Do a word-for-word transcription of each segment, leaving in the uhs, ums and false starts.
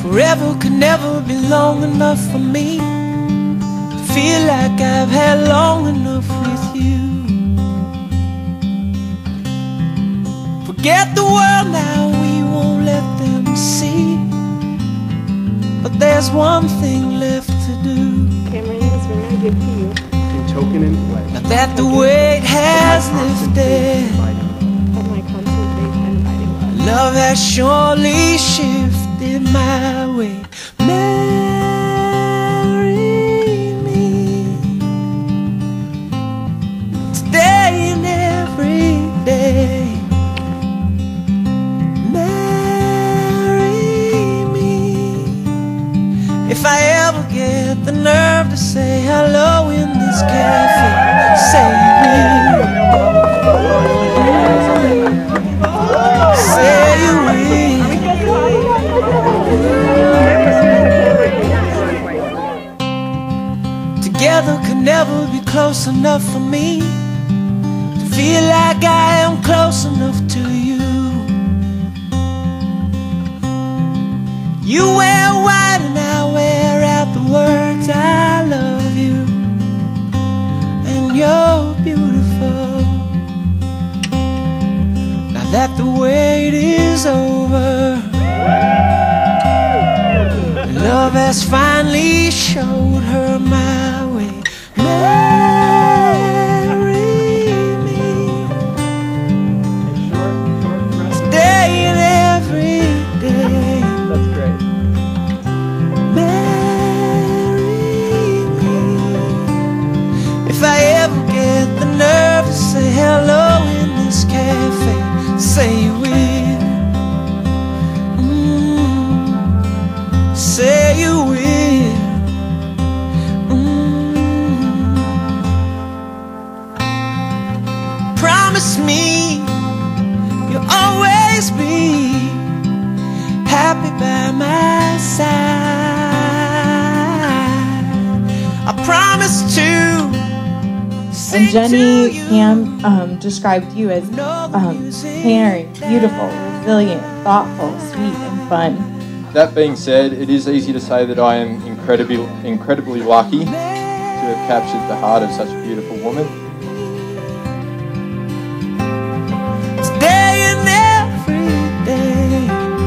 Forever could never be long enough for me to feel like I've had long enough with you. Forget the world now, we won't let them see. But there's one thing left to do. Cameron, this one I give to you. In token and pledge. Now that the weight has lifted, Of my constant faith and fighting love. love has surely shifted my way. Marry me today and every day. If I ever get the nerve to say hello in this cafe, say you will. Say you will. Together could never be close enough for me to feel like I am close enough to you. You wear white and I wear out the words I love you, and you're beautiful. Now that the wait is over, love has finally showed her my way. Marry me today and every day. That's great. If I ever get the nerve to say hello in this cafe, say you will. Mm, say you will. Mm. Promise me you'll always be happy by my side. I promise to. And Jenny Cam um, described you as um, caring, beautiful, resilient, thoughtful, sweet, and fun. That being said, it is easy to say that I am incredibly, incredibly lucky to have captured the heart of such a beautiful woman. Today and every day,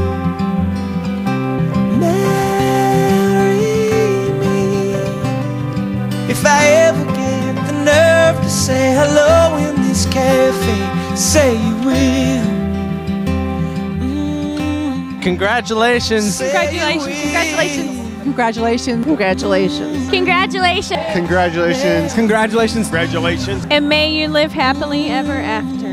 marry me. If I ever get the nerve to say hello in this cafe, say you will. Mm. Congratulations. Congratulations. Congratulations. Congratulations. Congratulations. Congratulations. Congratulations. Congratulations. Congratulations. And may you live happily ever after.